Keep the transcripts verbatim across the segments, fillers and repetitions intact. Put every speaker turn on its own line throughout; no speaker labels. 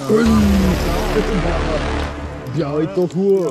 Бяла и то хубава.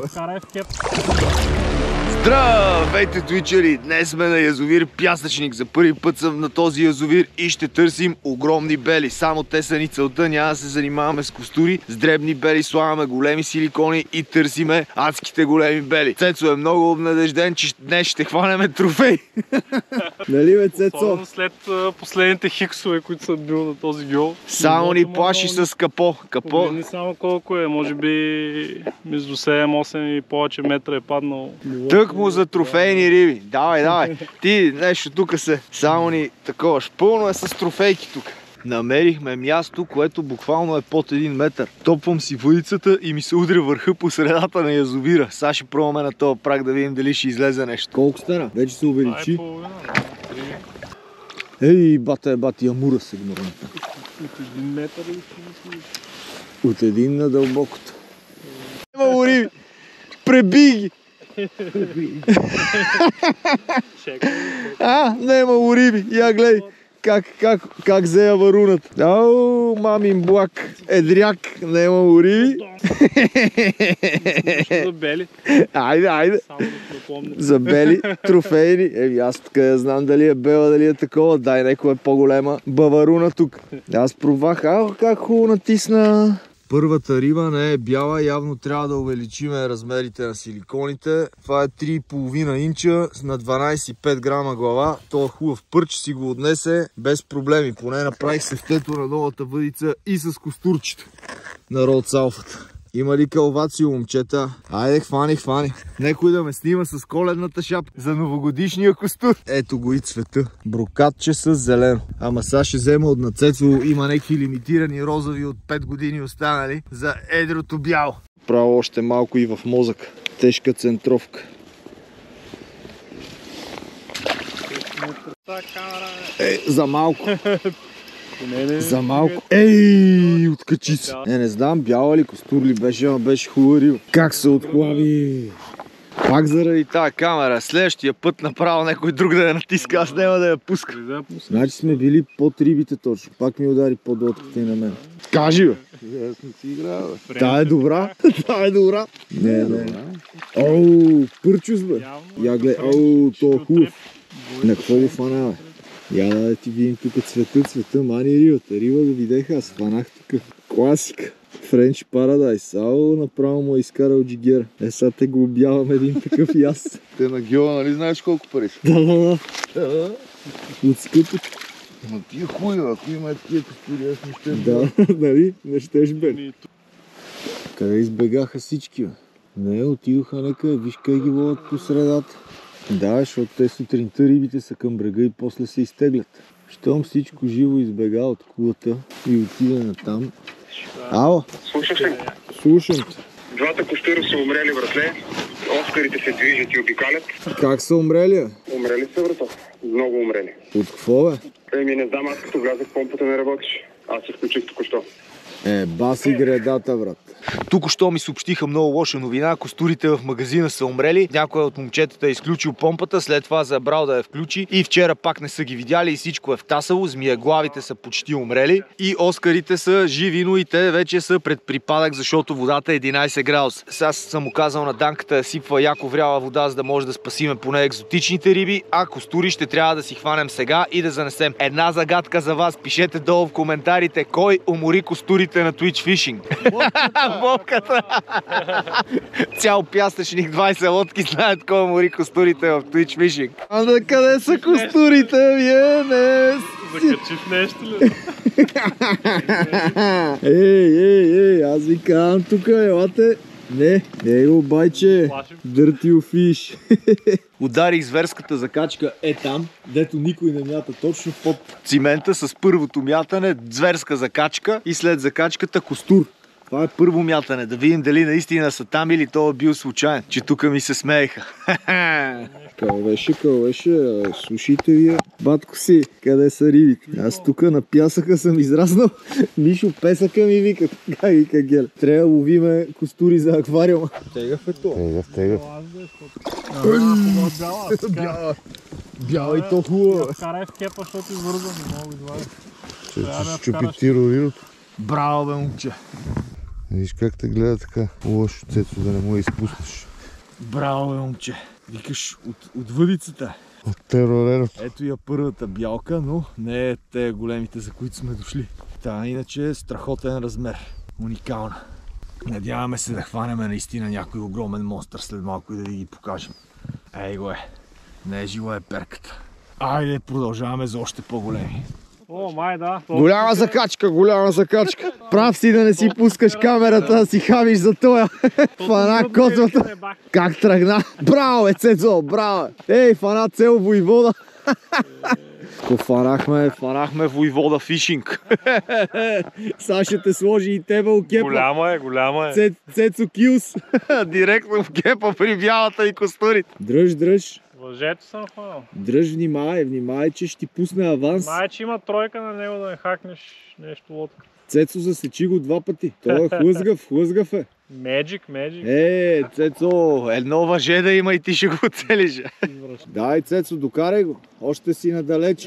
Здравейте, твичери! Днес сме на язовир Пясъчник. За първи път съм на този язовир и ще търсим огромни бели. Само те са ни целта, няма да се занимаваме с костури. С дребни бели слагаме големи силикони и търсиме адските големи бели. Цецо е много обнадежден, че днес ще хванеме трофей. Нали бе, Цецо?
Особено след последните хиксове, които са бил на този гол.
Само ни плаши с капо. Капо.
Не само колко е, може би между седем-осем и повече метра е паднал.
Тък му за трофейни риби. Давай, давай. Ти нещо тук се. Само ни такова. Пълно е с трофейки тук. Намерихме място, което буквално е под един метър. Топвам си въдицата и ми се удря върха по средата на язовира. Сега ще пробваме на този прак да видим дали ще излезе нещо. Колко стана? Вече се увеличи. Ей, бата е бати, амура се гнорната.
От един метър или
От един на дълбокото. Нема риби! Преби ги! А, нема риби! Я гледай! Как, как, как зея варунат. Ау, мамин блак. Едряк, нема риби.
За бели.
Айде, айде.
Само да напомня.
За бели трофейни. Еми, аз тук я знам дали е бела, дали е такова. Дай някоя по-голема баваруна тук. Аз пробвах. Ау, как хубаво натисна. Първата риба не е бяла, явно трябва да увеличиме размерите на силиконите. Това е три и половина инча на дванайсет и пет грама глава. Това хубав пърч си го отнесе без проблеми. Поне направих сефтето на новата въдица и с костурчето на Ролд Салфата. Има ли калвацио, момчета? Айде, хвани, хвани. Некой да ме снима с коледната шапка за новогодишния костур. Ето го и цвета. Брокатче с зелено. Ама сега ще взема от нацецо. Има някакви лимитирани розови от пет години останали за едрото бяло. Право още малко и в мозък. Тежка центровка. Е, за малко.
Не, не,
За малко. Ей, откачи се. Не, не знам, бяла ли, костур ли беше, ама беше хубава риба. Как се отхлаби. Пак заради тази камера. Следващия път направо някой друг да я натиска, аз няма да я пуска. Значи сме били под рибите точно. Пак ми удари по-долтката и на мен. Кажи, бе. Аз не си играя, бе. Та е добра. Та е добра. Не, не. Оу, пърчус, бе. Я гледай, оу, то е хубав. На какво го фана, бе? Я да ти видим тук цвета, цвета, мани рибата. Риба го видеха, аз фанах тук. Класика. Френч Парадайс. Ало, направо му е изкарал джигера. Е, сега те го обявам един такъв и аз. Те на геола, нали знаеш колко пари са? Да, да, да. От скъпото. Ма тия хуй, ако има такива костури, аз не ще. Да, нали? Не щеш бе. Къде избегаха всички, бе? Не, отидоха нека, виж къде ги водят по средата. Да, защото те сутринта рибите са към брега и после се изтеглят. Щом всичко живо избега от кулата и отиде на там. Ало!
Слушаш ли?
Слушам те.
Двата костура са умрели, братле. Оскарите се движат и обикалят.
Как са умрели?
Умрели са, брата. Много умрели.
От какво, бе?
Еми, не знам, аз като влязах, помпата не работиш. Аз се включих току-що.
Е, баси гредата, брат. Тук-що ми съобщиха много лоша новина. Костурите в магазина са умрели. Някой от момчетата е изключил помпата, след това забрал да я включи и вчера пак не са ги видяли и всичко е втасало. Змиеглавите са почти умрели и оскарите са живи, но и те вече са пред припадък, защото водата е единайсет градуса. Сега съм казал на Данката да сипва яко вряла вода, за да може да спасиме поне екзотичните риби, а костури ще трябва да си хванем сега и да занесем. Една загадка за вас. Пишете долу в коментарите кой умори костурите на Twitch Fishing. Бобката! Цял Пясъчник, двайсет лодки знаят кой умори костурите в Twitch Fishing. А да къде са костурите, вие не?
Закачив нещо ли?
Ей, ей, ей, аз ви казвам тук, елате. Не, не го байче. Dirty fish. Ударих зверската закачка е там, дето никой не мята точно под цимента с първото мятане, зверска закачка и след закачката костур. Това е първо мятане, да видим дали наистина са там или то е бил случайен, че тук ми се смееха. Кълвеше, кълвеше, слушайте вие. Батко си, къде са рибите? Аз тук на пясъка съм израснал. Мишо песъка ми вика. Как вика Геле? Трябва да ловиме костури за аквариума. Тегъв е то.
Тегъв, тегъв.
Бяла. Бяла и то хубава.
Карай в кепа, защото извързва. Не мога да извадя.
Ще щупи тиро риното.
Браво, бе, момче. Виж как те гледа така лошо, Цецо, да не му я изпуснеш. Браво, бе, момче. Викаш от, от въдицата. От терореното. Ето я първата бялка, но не е те големите, за които сме дошли. Та, иначе е страхотен размер. Уникална. Надяваме се да хванем наистина някой огромен монстър след малко и да ви ги покажем. Ей го е. Не е жила е перката. Айде, продължаваме за още по-големи.
О, май да.
Голяма закачка, голяма закачка. Прав си да не си пускаш камерата, да си хавиш за тоя. Фана котвата. Как тръгна? Браво, е, Цецо, браво. Ей, фана цел войвода. Ко фанахме, фанахме войвода фишинг. Сега ще те сложи и тебе у кепа.
Голяма е, голяма е.
Цец, Цецо Килс. Директно в кепа при бялата и костурите. Дръж, дръж.
Въжето съм хванал.
Дръж, внимай, внимай, че ще ти пусне аванс.
Май, че има тройка на него да не хакнеш нещо лодка.
Цецо, засечи го два пъти. Той е хлъзгав, хлъзгав е.
Magic, Magic.
Е, Цецо, едно въже да има и ти ще го оцелиш. Дай, Цецо, докарай го. Още си надалеч.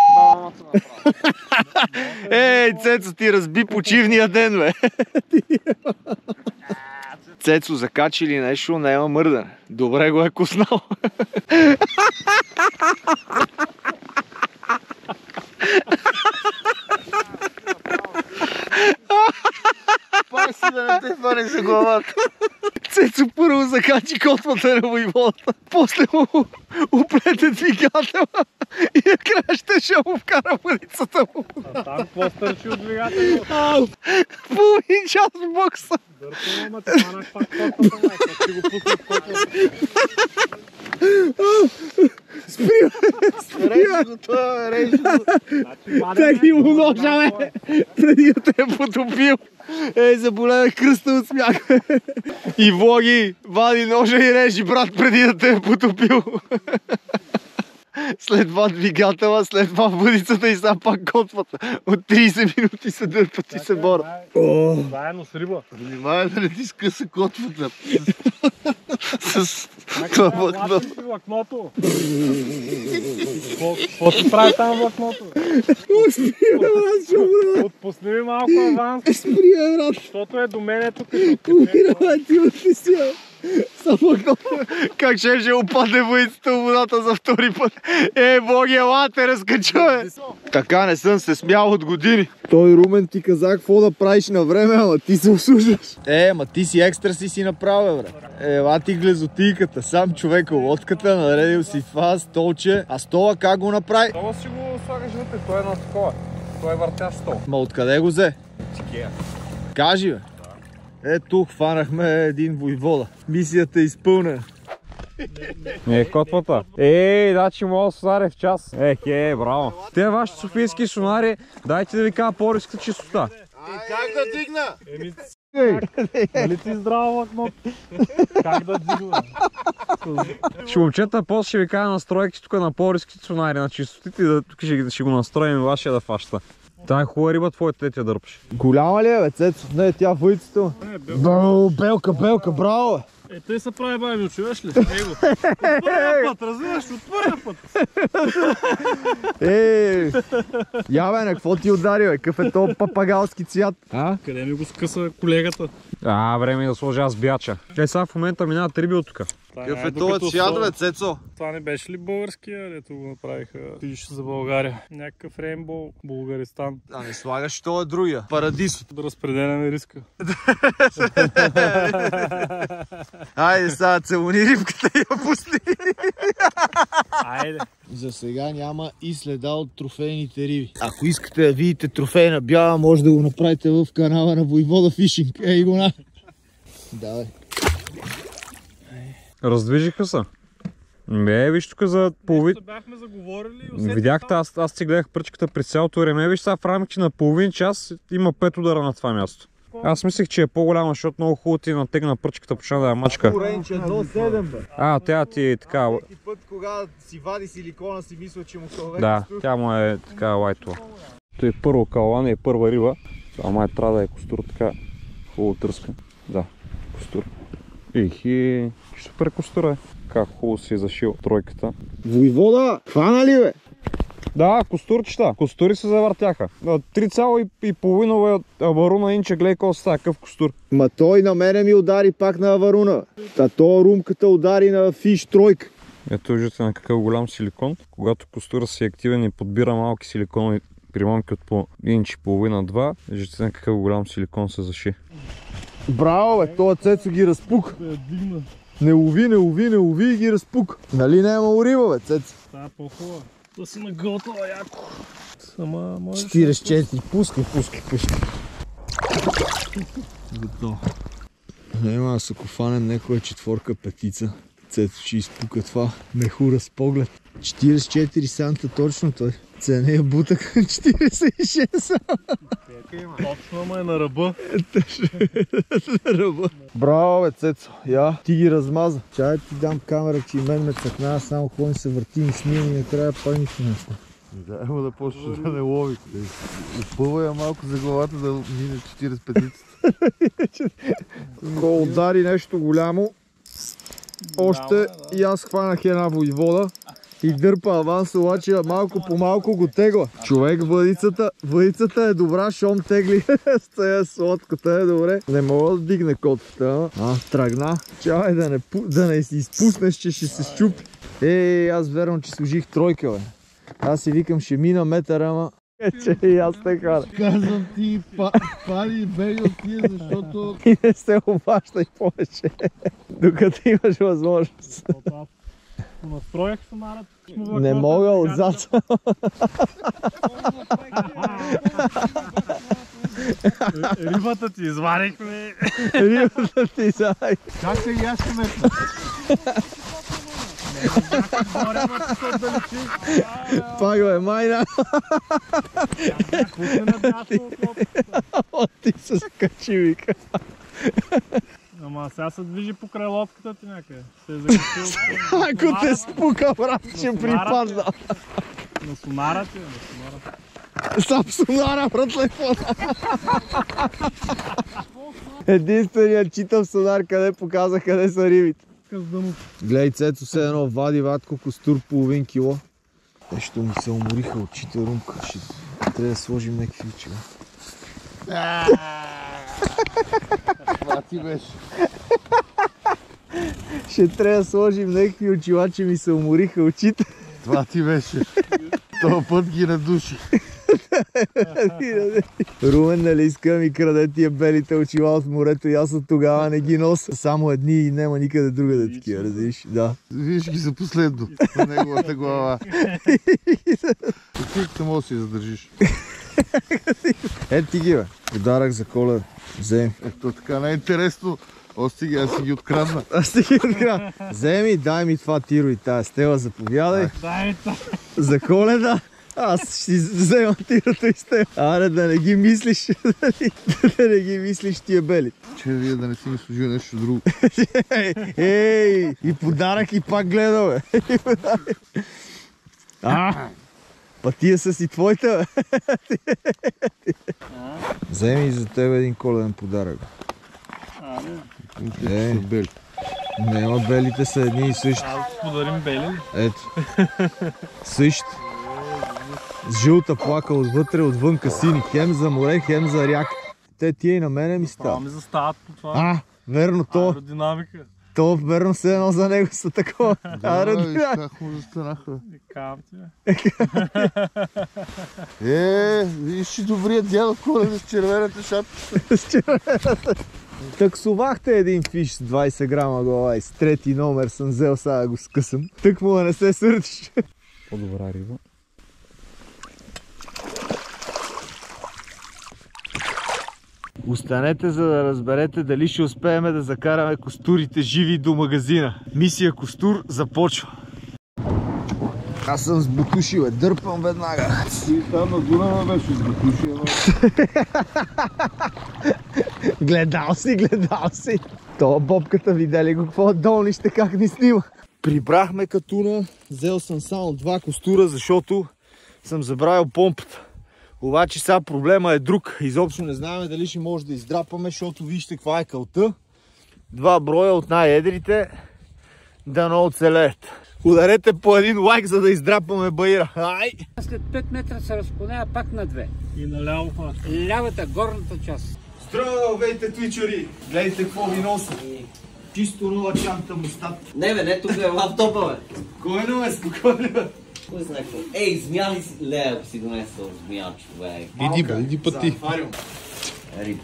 Ей, Цецо, ти разби почивния ден, бе. Цецо, закачи ли нещо, няма мърдане. Добре го е куснал. Пак си да не те фане за главата. Цецо първо закачи котвата на войводата, после му уплете двигателя и накрая ще ще му вкара въдицата му.
А там какво стърчи от двигателя?
Половин час в бокса.
Дърпо, ама ти фанах пак котвата, май, как ти го пусна в котвата.
Спри, спри, го това, режи го. Тегни му ножа, бе, преди да те е потопил. Ей, заболеме кръста от смях. И влоги, вади ножа и режи, брат, преди да те е потопил. След два двигателя, след два въдицата и сега пак котвата. От трийсет минути се дърпат и се борят.
Заедно с риба.
Внимай да не ти скъса котвата. С
това влакно. Влакното. Какво ти прави там влакното?
Спри, брат, ще умра.
Отпусни ми малко аванс.
Спри, брат.
Защото е до мене тук.
Умира, ти отписи. Само как ще ще опадне въдицата в водата за втори път. Е, боги, ела те разкача, бе. Така не съм се смял от години. Той Румен ти каза какво да правиш на време, ама ти се осуждаш. Е, ама ти си екстра си си направил, бре. Ела ти глезотийката, сам човека лодката, наредил си това столче. А стола как го направи?
Стола си го слагаш вътре, той е на такова. Той е въртящ стол.
Ма откъде го взе?
Чикея.
Кажи, бе. Е, тук хванахме един войвода. Мисията е изпълнена.
Не, котвата. Ей, значи мога да сонари в час. Ех, е, браво. Те вашите софийски сонари, дайте да ви кажа по-риската чистота.
Е, как да дигна?
Еми, нали ти здраво влакното? Как да дигна? Ще момчета, после ще ви кажа настройки тук на по-риските сонари на чистотите и да, тук ще, ще го настроим вашия да фаща. Тая хубава риба, твоята те дърпаш.
Голяма ли е, бе, Цецо? Не, тя въдицата. Браво, белка, белка, браво, бе.
Е, тъй се прави, баби, чуеш ли? Его. От първия път, разбираш, от първия път.
Ей, я, бе, на какво ти удари, бе? Какъв е този папагалски цвят? А?
Къде ми го скъса колегата?
А, време е да сложа аз бяча. Те сега в момента минават риби от тук.
Какъв е този цвят, бе, Цецо?
Това не беше ли българския, дето го направиха? Пиш за България. Някакъв рейнбоу, Българистан.
А не слагаш, това е другия. Парадисо.
Да разпределяме риска.
Айде сега, целуни рибката и я пусни.
Айде.
За сега няма и следа от трофейните риби. Ако искате да видите трофейна бяла, може да го направите в канала на Войвода Фишинг. Ей го на. Давай.
Раздвижиха се. Ме, виж тук за половин...
Бяхме заговорили.
Видяхте, аз, аз си гледах пръчката през цялото време. Виж сега в рамките на половин час има пет удара на това място. Аз мислех, че е по-голяма, защото много хубаво ти натегна пръчката, почна да я мачка.
Коренче едно седем, бе.
А, тя ти е така...
Всеки път, кога си вади силикона, си мисля, че му кълве.
Да, тя му е така лайтова. Той е първо калана и първа риба. Това май трябва да е костур така хубаво тръска. Да, костур. Ихи, супер костур е. Как хубаво си е зашил тройката.
Войвода, хвана ли, бе?
Да, костурчета. Костури се завъртяха. три цяло и половина аваруна инче, гледай колко са такъв костур.
Ма той на мене ми удари пак на аваруна. Та то румката удари на фиш тройка.
Ето виждате на какъв голям силикон. Когато костура си активен и подбира малки силиконови примамки от по инч и половина-два, виждате на какъв голям силикон се заши.
Браво, бе, това Цецо ги разпука. Не лови, не лови, не лови и ги разпука. Нали не е имало риба, бе, Цецо?
Това е по-хубава. Да си наготова яко. Сама можеш...
четиридесет и четири, пускай, пускай къща.
Готово.
Няма да се кофанем някоя четворка петица. Цецо ще изпука това мехура с поглед. четиридесет и четири санта точно той. Цене бутък четиридесет и шест.
Точно, ама е на ръба.
На ръба. Браво, бе, Цецо. Я, ти ги размаза. Чай ти дам камера, че и мен ме цъкна, само ходим се въртим и снимам и накрая пак нищо не става.
Да, има да почне да не лови. Опъва я малко за главата да мине четиридесет петицата.
Го удари нещо голямо. Още и аз хванах една войвода и дърпа аванса, обаче малко по малко го тегла. Човек, въдицата, въдицата е добра, шом тегли с тази сладката е добре. Не мога да дигне котата, а тръгна. Чавай да не, да не си изпуснеш, че ще се щупи. Ей, аз вервам, че служих тройка, бе. Аз си викам, ще мина метър, ама... Е, че и аз те хора.
Казвам ти, пали беги от тия, защото...
И не се обащай повече, докато имаш възможност.
Настроях сонарът.
Не мога отзад.
Рибата ти изварихме.
Рибата ти изварихме.
Как се и аз ще метна?
Пак бе, майна. О, ти се скачи, вика.
Ама сега се движи покрай лодката ти някъде. Се е закачил.
Ако те спука, брат, ще припадна.
На сонара ти, на сонара.
Сам сонара, брат, телефона. Единственият читав сонар, къде показа къде са рибите. Гледай, Цецо, все едно вади ватко костур половин кило. Нещо ми се умориха очите, румка. Ще трябва да сложим някакви очила.
Това ти беше.
Ще трябва да сложим някакви очила, че ми се умориха очите.
Това ти беше. Този път ги надуши.
Румен, нали иска ми краде тия белите очила от морето и аз от тогава не ги нося. Само едни и няма никъде друга да такива, разбираш? Да.
Виж ги за последно на неговата глава. Ти може да си задържиш.
Е, ти ги, бе. Подарък за Коледа. Вземи.
Ето така не е интересно. О, стига, аз си ги открадна.
Аз ти ги открадна. Вземи, дай ми това тиро и тая стела, заповядай.
Дай ми това.
За Коледа. Аз ще взема тирото и с теб. Аре, да не ги мислиш. Да не ги мислиш тия бели.
Че вие да не си ми служил нещо друго.
Ей, и подарък и пак гледа, бе. А, па тия са си твоите, бе. Вземи и за теб един коледен подарък.
Е, бели.
Няма, белите са едни и същи.
Трябва да подарим бели.
Ето. Същи. С жълта плака отвътре, отвънка сини. Хем за море, хем за ряка. Те тия и на мене ми
Това
става.
ми застават по това.
А, верно, то.
Аеродинамика.
То верно се едно за него са такова.
Да, виж как му застанаха.
Кам ти, бе.
Е, виж, че добрият дядо Коледа с червената шапка.
С червената. Таксувахте един фиш с двайсет грама глава и с трети номер съм взел, сега да го скъсам. Тък му да не се сърдиш.
По-добра риба.
Останете, за да разберете дали ще успеем да закараме костурите живи до магазина. Мисия Костур започва. Аз съм с бутуши, бе, дърпам веднага.
И там на Дунава беше с бутуши.
Гледал си, гледал си. Това бобката, видели го какво долнище, как ни снима. Прибрахме катуна, взел съм само два костура, защото съм забравил помпата. Обаче сега проблема е друг. Изобщо не знаем дали ще може да издрапаме, защото вижте каква е кълта. Два броя от най-едрите, дано оцелеят. Ударете по един лайк, за да издрапаме баира. Ай!
След пет метра се разклонява пак на две.
И наляво хвана.
Лявата, горната част.
Здравейте, твичери! Гледайте какво ви носи. Чисто нова чанта мустат.
Не бе, не, тук е лаптопа, бе.
Спокойно е, спокойно е.
Кой знае какво? Ей, змия ли си? Ле, ако си донесъл змия, човек.
Иди бе, иди пъти.
Риба.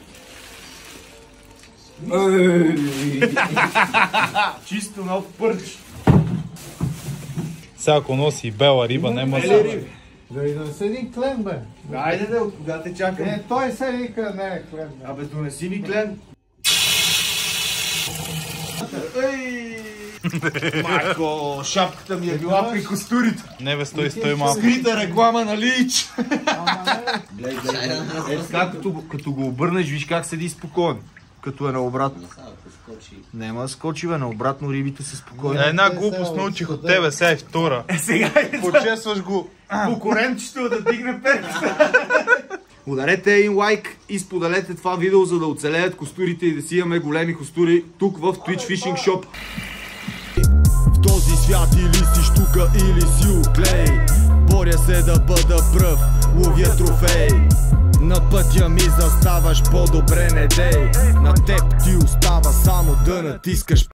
Чисто нов пърч.
Сега ако носи бела риба, няма
Бели
да...
риби.
Да ви донесе един клен, бе.
Айде да, от кога те чакам?
Не, той се вика, не е клен, бе.
Абе, донеси ми клен. Ей! Майко, шапката ми е била при костурите.
Не бе, стой, стой малко.
Скрита реклама на Лич.
Ама не,
Гледай, гледай. Е така, като, като го обърнеш, виж как седи спокойно. Като е наобратно. Нема да скочи, бе, наобратно рибите са спокойни.
Една глупост научих от тебе, сега е втора.
Е, сега е
Почесваш го.
по коренчето да дигне перката. Ударете един лайк и споделете това видео, за да оцелеят костурите и да си имаме големи костури тук в Twitch Fishing Shop. В този свят или си штука, или си уклей. Боря се да бъда пръв, ловя трофей. На пътя ми заставаш, по-добре не дей. На теб ти остава само да натискаш